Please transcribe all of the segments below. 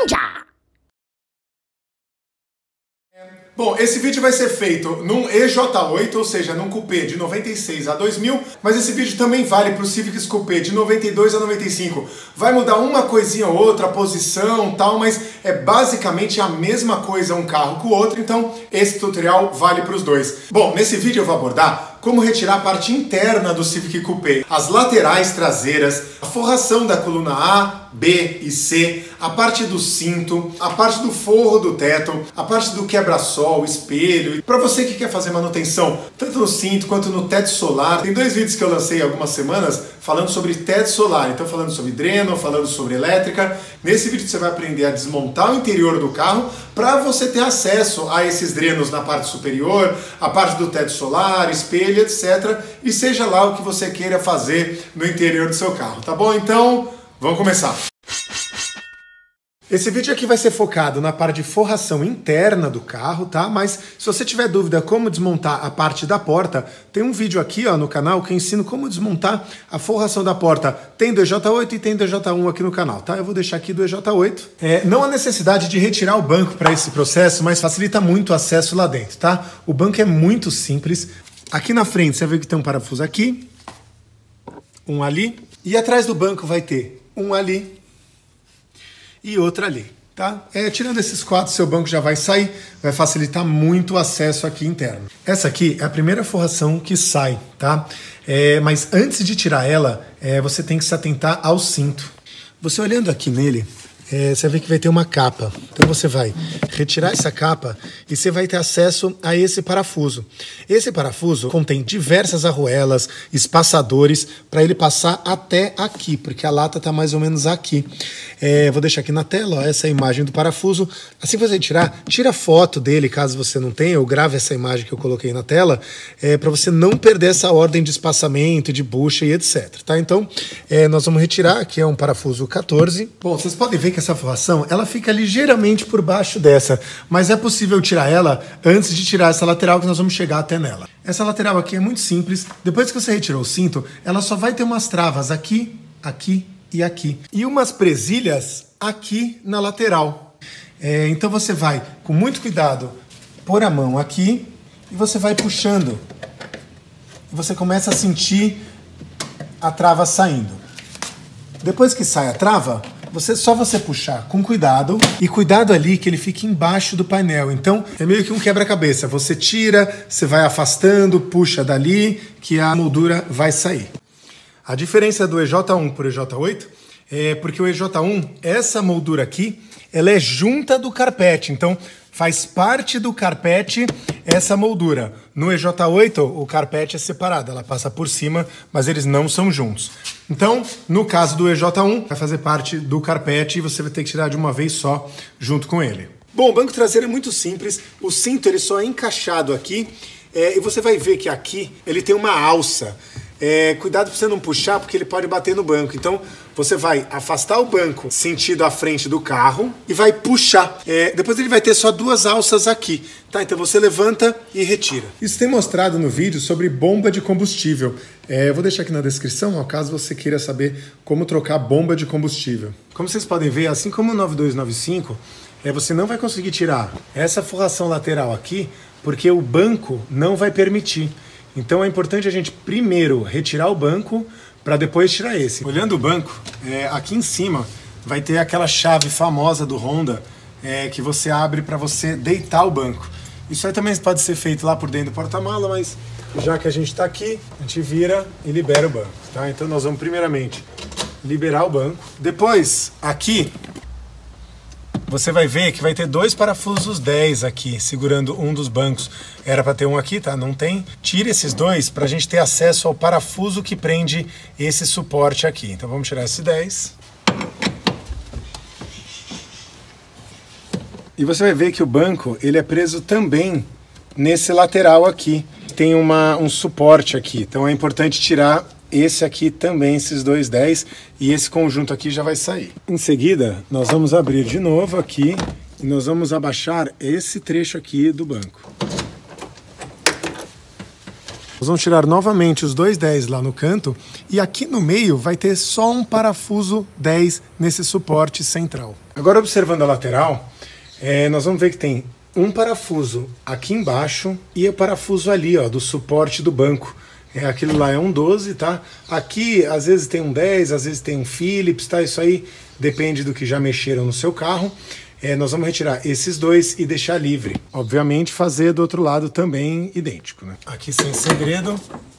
Ninja! Bom, esse vídeo vai ser feito num EJ8, ou seja, num Coupé de 96 a 2000, mas esse vídeo também vale para o Civic Coupé de 92 a 95. Vai mudar uma coisinha ou outra, a posição e tal, mas é basicamente a mesma coisa um carro com o outro, então esse tutorial vale para os dois. Bom, nesse vídeo eu vou abordar como retirar a parte interna do Civic Coupé, as laterais traseiras, a forração da coluna A, B e C, a parte do cinto, a parte do forro do teto, a parte do quebra-sol, espelho. Para você que quer fazer manutenção tanto no cinto quanto no teto solar, tem dois vídeos que eu lancei há algumas semanas falando sobre teto solar, então falando sobre dreno, falando sobre elétrica. Nesse vídeo você vai aprender a desmontar o interior do carro para você ter acesso a esses drenos na parte superior, a parte do teto solar, espelho, etc. E seja lá o que você queira fazer no interior do seu carro, tá bom? Então, vamos começar. Esse vídeo aqui vai ser focado na parte de forração interna do carro, tá? Mas se você tiver dúvida como desmontar a parte da porta, tem um vídeo aqui ó, no canal que eu ensino como desmontar a forração da porta. Tem do EJ8 e tem do EJ1 aqui no canal, tá? Eu vou deixar aqui do EJ8. Não há necessidade de retirar o banco para esse processo, mas facilita muito o acesso lá dentro, tá? O banco é muito simples. Aqui na frente você vê que tem um parafuso aqui, um ali, e atrás do banco vai ter um ali e outra ali, tá? Tirando esses quatro, seu banco já vai sair, vai facilitar muito o acesso aqui interno. Essa aqui é a primeira forração que sai, tá? Mas antes de tirar ela, você tem que se atentar ao cinto. Você olhando aqui nele, você vê que vai ter uma capa. Então você vai retirar essa capa e você vai ter acesso a esse parafuso. Esse parafuso contém diversas arruelas, espaçadores, para ele passar até aqui, porque a lata está mais ou menos aqui. Vou deixar aqui na tela, ó, essa é a imagem do parafuso. Assim que você tirar, tira foto dele, caso você não tenha, ou grave essa imagem que eu coloquei na tela, para você não perder essa ordem de espaçamento, de bucha e etc. Tá? Então, nós vamos retirar, aqui é um parafuso 14. Bom, vocês podem ver que essa forração, ela fica ligeiramente por baixo dessa, mas é possível tirar ela antes de tirar essa lateral, que nós vamos chegar até nela. Essa lateral aqui é muito simples. Depois que você retirou o cinto, ela só vai ter umas travas aqui, aqui e aqui. E umas presilhas aqui na lateral. Então você vai, com muito cuidado, pôr a mão aqui e você vai puxando. E você começa a sentir a trava saindo. Depois que sai a trava, só você puxar com cuidado, e cuidado ali que ele fique embaixo do painel. Então é meio que um quebra-cabeça. Você tira, você vai afastando, puxa dali, que a moldura vai sair. A diferença do EJ1 para o EJ8 é porque o EJ1, essa moldura aqui, ela é junta do carpete. Então faz parte do carpete essa moldura. No EJ8, o carpete é separado, ela passa por cima, mas eles não são juntos. Então, no caso do EJ1, vai fazer parte do carpete e você vai ter que tirar de uma vez só, junto com ele. Bom, o banco traseiro é muito simples, o cinto ele só é encaixado aqui, e você vai ver que aqui ele tem uma alça. Cuidado para você não puxar, porque ele pode bater no banco. Então, você vai afastar o banco sentido à frente do carro e vai puxar. Depois ele vai ter só duas alças aqui, tá? Então você levanta e retira. Isso tem mostrado no vídeo sobre bomba de combustível. Eu vou deixar aqui na descrição, ó, caso você queira saber como trocar bomba de combustível. Como vocês podem ver, assim como o 9295, você não vai conseguir tirar essa forração lateral aqui, porque o banco não vai permitir. Então é importante a gente primeiro retirar o banco para depois tirar esse. Olhando o banco, aqui em cima vai ter aquela chave famosa do Honda que você abre para você deitar o banco. Isso aí também pode ser feito lá por dentro do porta-mala, mas já que a gente está aqui, a gente vira e libera o banco. Tá? Então nós vamos primeiramente liberar o banco. Depois, aqui, você vai ver que vai ter dois parafusos 10 aqui, segurando um dos bancos. Era para ter um aqui, tá? Não tem. Tira esses dois para a gente ter acesso ao parafuso que prende esse suporte aqui. Então vamos tirar esse 10. E você vai ver que o banco ele é preso também nesse lateral aqui. Tem um suporte aqui. Então é importante tirar esse aqui também, esses dois 10, e esse conjunto aqui já vai sair. Em seguida, nós vamos abrir de novo aqui e nós vamos abaixar esse trecho aqui do banco. Nós vamos tirar novamente os dois 10 lá no canto e aqui no meio vai ter só um parafuso 10 nesse suporte central. Agora observando a lateral, nós vamos ver que tem um parafuso aqui embaixo e o parafuso ali, ó, do suporte do banco. Aquilo lá é um 12, tá? Aqui às vezes tem um 10, às vezes tem um Phillips, tá? Isso aí depende do que já mexeram no seu carro. Nós vamos retirar esses dois e deixar livre. Obviamente fazer do outro lado também idêntico, né? Aqui sem segredo.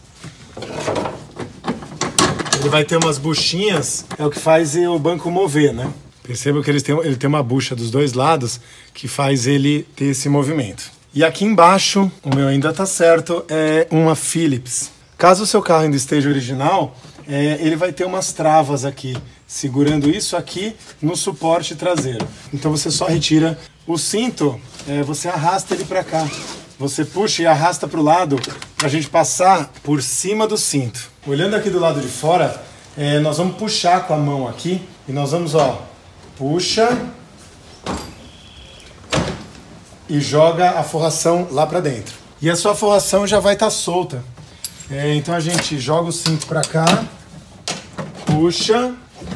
Ele vai ter umas buchinhas, é o que faz o banco mover, né? Perceba que ele tem uma bucha dos dois lados que faz ele ter esse movimento. E aqui embaixo, o meu ainda tá certo, é uma Phillips. Caso o seu carro ainda esteja original, ele vai ter umas travas aqui, segurando isso aqui no suporte traseiro. Então você só retira o cinto, você arrasta ele para cá. Você puxa e arrasta para o lado para a gente passar por cima do cinto. Olhando aqui do lado de fora, nós vamos puxar com a mão aqui e nós vamos, ó, puxa e joga a forração lá para dentro. E a sua forração já vai estar solta. Então a gente joga o cinto para cá, puxa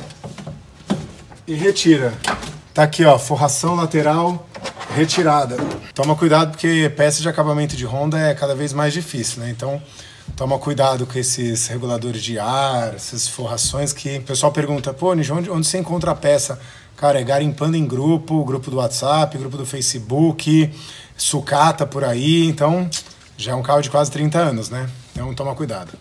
e retira. Tá aqui, ó, forração lateral retirada. Toma cuidado porque peça de acabamento de Honda é cada vez mais difícil, né? Então toma cuidado com esses reguladores de ar, essas forrações que o pessoal pergunta, pô, Nijo, onde você encontra a peça? Cara, é garimpando em grupo do WhatsApp, grupo do Facebook, sucata por aí, então já é um carro de quase 30 anos, né? Então toma cuidado.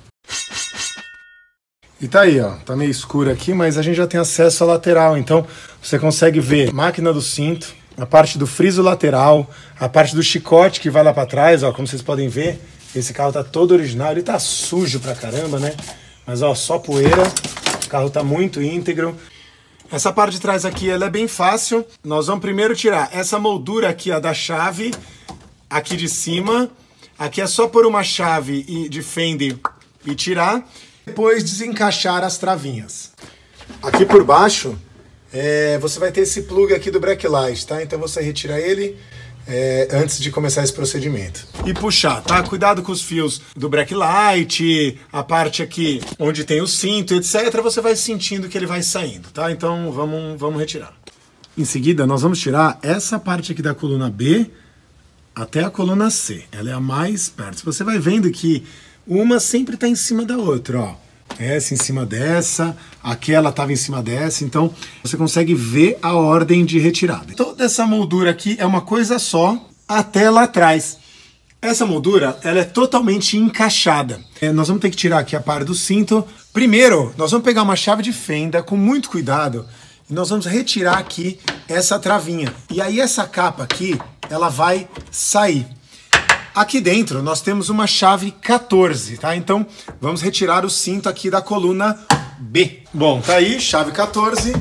E tá aí, ó, tá meio escuro aqui, mas a gente já tem acesso à lateral, então você consegue ver a máquina do cinto, a parte do friso lateral, a parte do chicote que vai lá para trás, ó, como vocês podem ver, esse carro tá todo original, ele tá sujo pra caramba, né? Mas ó, só poeira, o carro tá muito íntegro. Essa parte de trás aqui, ela é bem fácil. Nós vamos primeiro tirar essa moldura aqui, ó, da chave, aqui de cima. Aqui é só pôr uma chave de fender e tirar. Depois desencaixar as travinhas. Aqui por baixo, você vai ter esse plug aqui do brake light, tá? Então você retira ele antes de começar esse procedimento. E puxar, tá? Cuidado com os fios do brake light, a parte aqui onde tem o cinto, etc. Você vai sentindo que ele vai saindo, tá? Então vamos retirar. Em seguida, nós vamos tirar essa parte aqui da coluna B até a coluna C. Ela é a mais perto. Você vai vendo que uma sempre está em cima da outra, ó. Essa em cima dessa, aquela estava em cima dessa, então você consegue ver a ordem de retirada. Toda essa moldura aqui é uma coisa só até lá atrás. Essa moldura, ela é totalmente encaixada. Nós vamos ter que tirar aqui a parte do cinto. Primeiro, nós vamos pegar uma chave de fenda com muito cuidado e nós vamos retirar aqui essa travinha. E aí essa capa aqui, ela vai sair. Aqui dentro nós temos uma chave 14, tá? Então vamos retirar o cinto aqui da coluna B. Bom, tá aí, chave 14.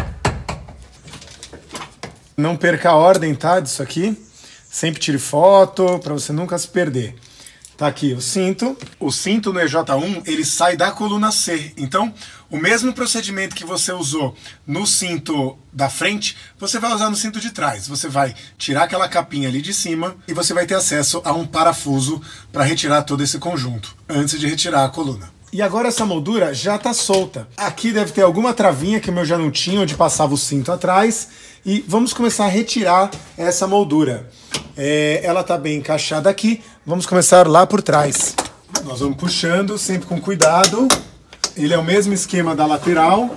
Não perca a ordem, tá, disso aqui. Sempre tire foto para você nunca se perder. Tá aqui o cinto. O cinto no EJ1, ele sai da coluna C. Então, o mesmo procedimento que você usou no cinto da frente, você vai usar no cinto de trás. Você vai tirar aquela capinha ali de cima e você vai ter acesso a um parafuso para retirar todo esse conjunto, antes de retirar a coluna. E agora essa moldura já tá solta. Aqui deve ter alguma travinha que o meu já não tinha, onde passava o cinto atrás. E vamos começar a retirar essa moldura. Ela tá bem encaixada aqui. Vamos começar lá por trás. Nós vamos puxando, sempre com cuidado. Ele é o mesmo esquema da lateral.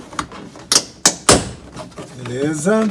Beleza.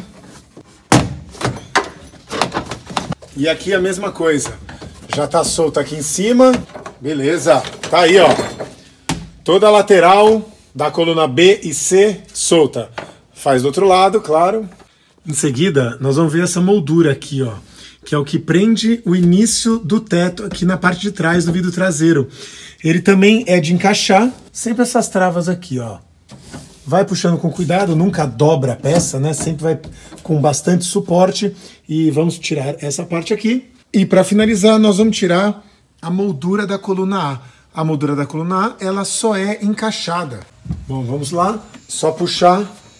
E aqui a mesma coisa. Já tá solto aqui em cima. Beleza. Tá aí, ó. Toda a lateral da coluna B e C solta. Faz do outro lado, claro. Em seguida, nós vamos ver essa moldura aqui, ó, que é o que prende o início do teto aqui na parte de trás do vidro traseiro. Ele também é de encaixar, sempre essas travas aqui, ó. Vai puxando com cuidado, nunca dobra a peça, né? Sempre vai com bastante suporte. E vamos tirar essa parte aqui. E para finalizar, nós vamos tirar a moldura da coluna A. A moldura da coluna A, ela só é encaixada. Bom, vamos lá. Só puxar.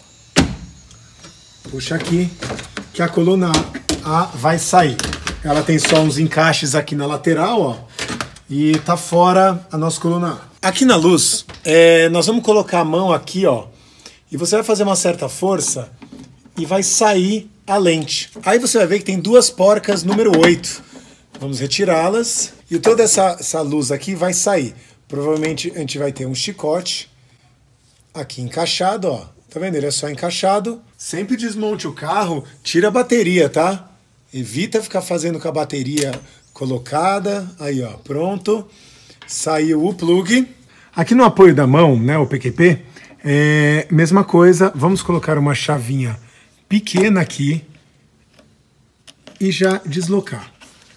Puxa aqui, que a coluna A vai sair. Ela tem só uns encaixes aqui na lateral, ó. e tá fora a nossa coluna A. Aqui na luz, nós vamos colocar a mão aqui, ó, e você vai fazer uma certa força e vai sair a lente. Aí você vai ver que tem duas porcas número 8. Vamos retirá-las e toda essa luz aqui vai sair. Provavelmente a gente vai ter um chicote aqui encaixado, ó. Tá vendo? Ele é só encaixado. Sempre desmonte o carro, tira a bateria, tá? Evita ficar fazendo com a bateria colocada. Aí, ó, pronto. Saiu o plug. Aqui no apoio da mão, né, o PQP, mesma coisa. Vamos colocar uma chavinha pequena aqui e já deslocar.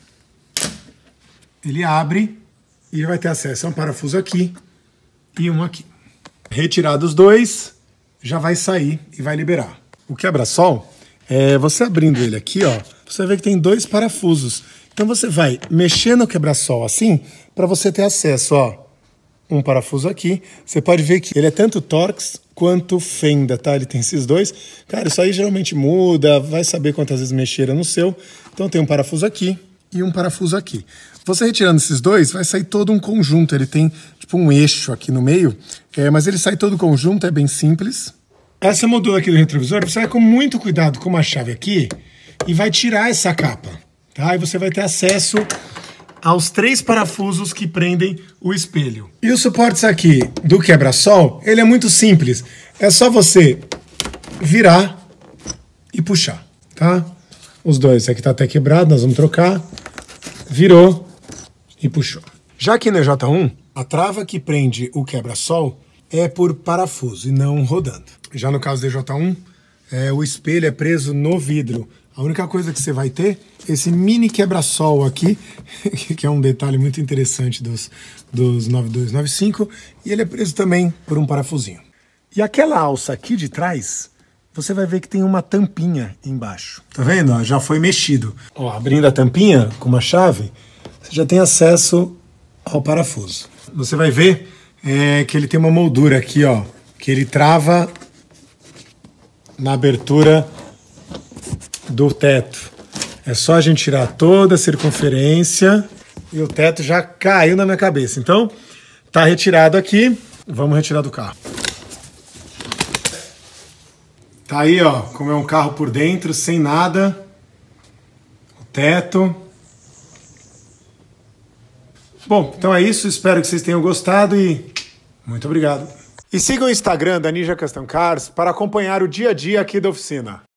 Ele abre e vai ter acesso a um parafuso aqui e um aqui. Retirados os dois, já vai sair e vai liberar. O quebra-sol, você abrindo ele aqui, ó, você vai ver que tem dois parafusos. Então você vai mexer no quebra-sol assim, para você ter acesso, ó, um parafuso aqui. Você pode ver que ele é tanto Torx quanto fenda, tá? Ele tem esses dois. Cara, isso aí geralmente muda, vai saber quantas vezes mexeram no seu. Então tem um parafuso aqui e um parafuso aqui. Você retirando esses dois, vai sair todo um conjunto. Ele tem tipo um eixo aqui no meio, mas ele sai todo conjunto, é bem simples. Essa moldura aqui do retrovisor, você vai com muito cuidado com uma chave aqui e vai tirar essa capa, tá? E você vai ter acesso aos 3 parafusos que prendem o espelho. E os suportes aqui do quebra-sol, ele é muito simples. É só você virar e puxar, tá? Os dois, esse aqui tá até quebrado, nós vamos trocar. Virou e puxou. Já aqui no EJ1, a trava que prende o quebra-sol é por parafuso e não rodando. Já no caso do EJ1, o espelho é preso no vidro. A única coisa que você vai ter é esse mini quebra-sol aqui, que é um detalhe muito interessante dos 9295, e ele é preso também por um parafusinho. E aquela alça aqui de trás, você vai ver que tem uma tampinha embaixo. Tá vendo? Ó, já foi mexido. Ó, abrindo a tampinha com uma chave, você já tem acesso ao parafuso. Você vai ver que ele tem uma moldura aqui, ó, que ele trava na abertura do teto. É só a gente tirar toda a circunferência e o teto já caiu na minha cabeça. Então, tá retirado aqui. Vamos retirar do carro. Tá aí, ó, como é um carro por dentro, sem nada. O teto. Bom, então é isso. Espero que vocês tenham gostado e muito obrigado. E siga o Instagram da Ninja Custom Cars para acompanhar o dia a dia aqui da oficina.